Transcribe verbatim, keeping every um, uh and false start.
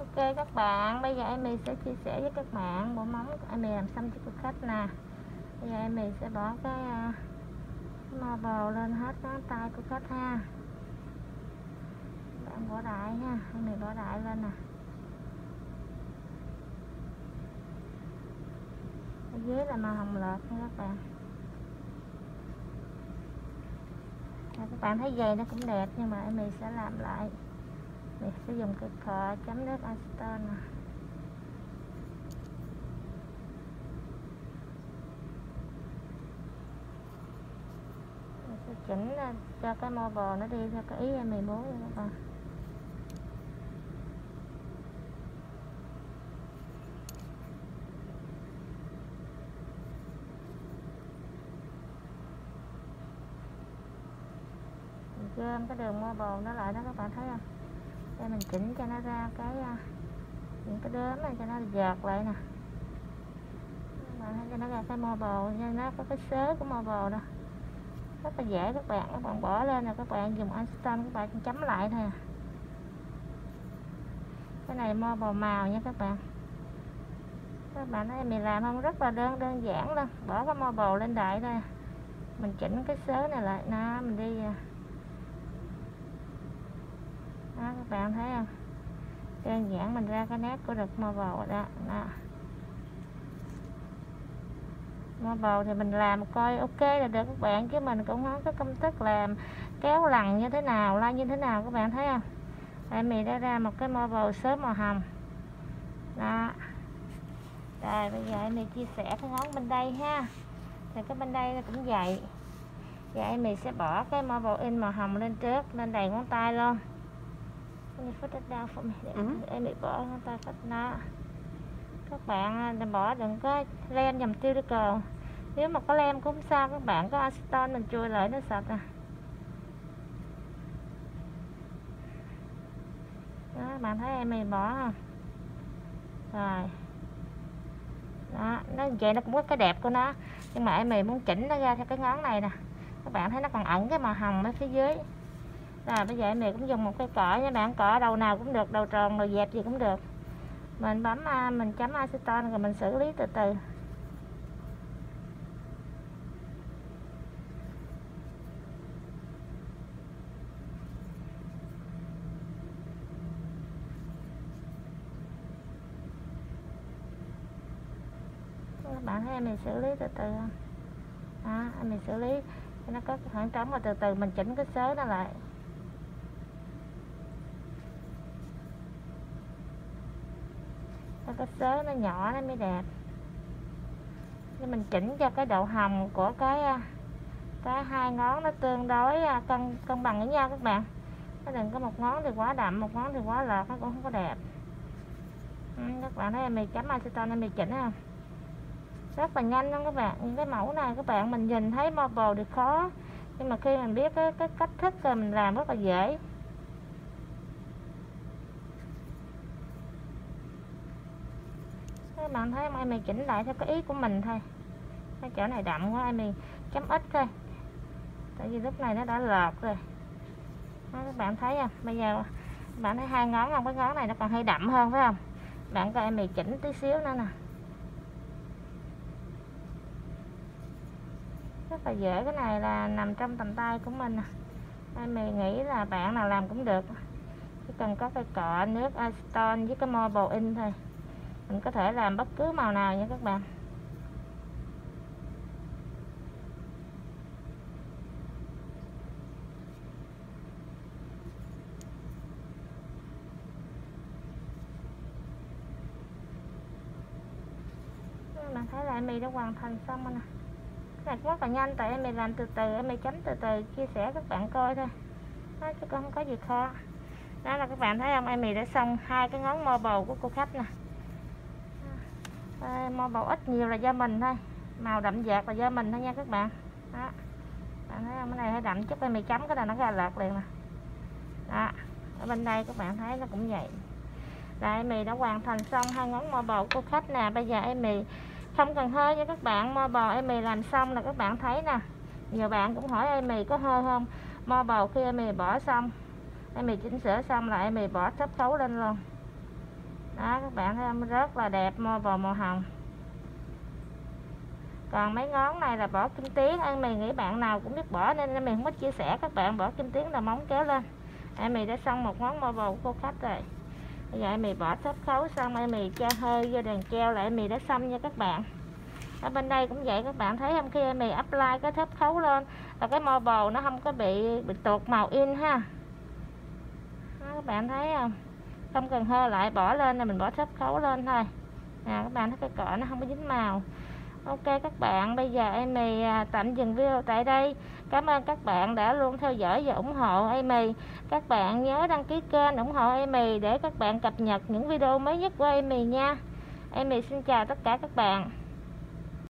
Ok các bạn, bây giờ Amy sẽ chia sẻ với các bạn bộ móng Amy làm xong cho cô khách nè. Bây giờ Amy sẽ bỏ cái, uh, cái marble lên hết ngón tay của khách ha. Bạn bỏ đại ha, Amy bỏ đại lên nè. Ở dưới là màu hồng lợt nha các bạn. À, các bạn thấy dây nó cũng đẹp nhưng mà Amy sẽ làm lại. Mình sẽ dùng cái thợ chấm nước acetone nè. Mình sẽ chỉnh cho cái marble nó đi theo cái ý em mình muốn nha các bạn. Mình gom cái đường marble nó lại đó các bạn thấy không? Đây mình chỉnh cho nó ra cái những cái đốm này cho nó dợt lại nè. Các bạn thấy cho nó ra cái marble, cho nó có cái xớ của marble đó. Rất là dễ các bạn, các bạn bỏ lên là các bạn dùng acetone các bạn chấm lại thôi. Cái này marble màu nha các bạn. Các bạn thấy mình làm không, rất là đơn đơn giản luôn, bỏ cái marble lên đại thôi. Mình chỉnh cái xớ này lại, nó mình đi. Đó, các bạn thấy không? Đơn giản mình ra cái nét của được marble đó. Đó. Marble thì mình làm coi ok là được các bạn, chứ mình cũng không có công thức làm kéo lằn như thế nào, la như thế nào các bạn thấy không? Đây mình đã ra một cái marble sớm màu hồng. Đó. Rồi bây giờ mình chia sẻ cái ngón bên đây ha. Thì cái bên đây cũng vậy. Vậy mình sẽ bỏ cái marble in màu hồng lên trước, lên đầy ngón tay luôn. Mình put it down for me. Để ừ. em bị bỏ ngón tay phát nó. Các bạn đừng bỏ, đừng có lem dầm tiêu đi cờ. Nếu mà có lem cũng không sao, các bạn có acetone mình chui lại nó sạch à. Đó, bạn thấy em mình bỏ không? Rồi. Đó, nó vậy nó cũng có cái đẹp của nó. Nhưng mà em mình muốn chỉnh nó ra theo cái ngón này nè. Các bạn thấy nó còn ẩn cái màu hồng ở phía dưới. Rồi bây giờ em mình cũng dùng một cái cỏ nha bạn, cỏ đầu nào cũng được, đầu tròn, đầu dẹp gì cũng được. Mình bấm, mình chấm acetone rồi mình xử lý từ từ. Các bạn thấy em mình xử lý từ từ không? Đó, em mình xử lý nó có khoảng trống và từ từ mình chỉnh cái xớ nó lại. Cái xớ nó nhỏ nó mới đẹp. Nhưng mình chỉnh cho cái độ hồng của cái cái hai ngón nó tương đối cân cân bằng với nhau các bạn. Nó đừng có một ngón thì quá đậm, một ngón thì quá lợt, nó cũng không có đẹp. Ừ, các bạn thấy em mình chấm acetone em mình chỉnh không? Rất là nhanh luôn các bạn. Những cái mẫu này các bạn mình nhìn thấy marble thì khó, nhưng mà khi mình biết cái, cái cách thức rồi mình làm rất là dễ. Các bạn thấy em mình chỉnh lại theo cái ý của mình thôi. Cái chỗ này đậm quá em mình chấm ít thôi, tại vì lúc này nó đã lợt rồi. Đó, các bạn thấy không? Bây giờ các bạn thấy hai ngón không? Cái ngón này nó còn hơi đậm hơn phải không? Bạn coi em mình chỉnh tí xíu nữa nè. Rất là dễ, cái này là nằm trong tầm tay của mình. Em mình nghĩ là bạn nào làm cũng được. Chỉ cần có cái cọ nước acetone với cái marble in thôi. Mình có thể làm bất cứ màu nào nha các bạn. Bạn thấy là em mình đã hoàn thành xong rồi nè. Cái này rất là nhanh, tại em mình làm từ từ, em mình chấm từ từ chia sẻ các bạn coi thôi. Đó, chứ không có gì khó. Đó là các bạn thấy không, em mình đã xong hai cái ngón marble của cô khách nè. À, marble ít nhiều là do mình thôi, màu đậm dẹt là do mình thôi nha các bạn. Đó, bạn thấy không, cái này hơi đậm chút em mình chấm cái này nó ra lợt liền nè. Đó, ở bên đây các bạn thấy nó cũng vậy. Là em mình đã hoàn thành xong hai ngón marble của cô khách nè. Bây giờ em mình không cần hơi nha các bạn, marble em mình làm xong là các bạn thấy nè. Nhiều bạn cũng hỏi em mình có hơi không. Marble khi em mình bỏ xong, em mình chỉnh sửa xong là em mình bỏ thấp khấu lên luôn. Đó các bạn thấy không, rất là đẹp, marble màu hồng. Còn mấy ngón này là bỏ kim tuyến, Amy nghĩ bạn nào cũng biết bỏ nên mình không có chia sẻ các bạn. Bỏ kim tuyến là móng kéo lên. Amy đã xong một ngón marble của cô khách rồi. Bây giờ Amy bỏ thấp khấu xong Amy cho hơi vô đèn treo lại, Amy đã xong nha các bạn. Ở bên đây cũng vậy, các bạn thấy không, khi Amy apply cái thấp khấu lên là cái marble nó không có bị bị tuột màu in ha. Đó, các bạn thấy không, không cần hơ lại, bỏ lên là mình bỏ thấp khấu lên thôi. À, các bạn thấy cái cọ nó không có dính màu. Ok các bạn, bây giờ Amy tạm dừng video tại đây. Cảm ơn các bạn đã luôn theo dõi và ủng hộ Amy. Các bạn nhớ đăng ký kênh ủng hộ Amy để các bạn cập nhật những video mới nhất của Amy nha. Amy xin chào tất cả các bạn.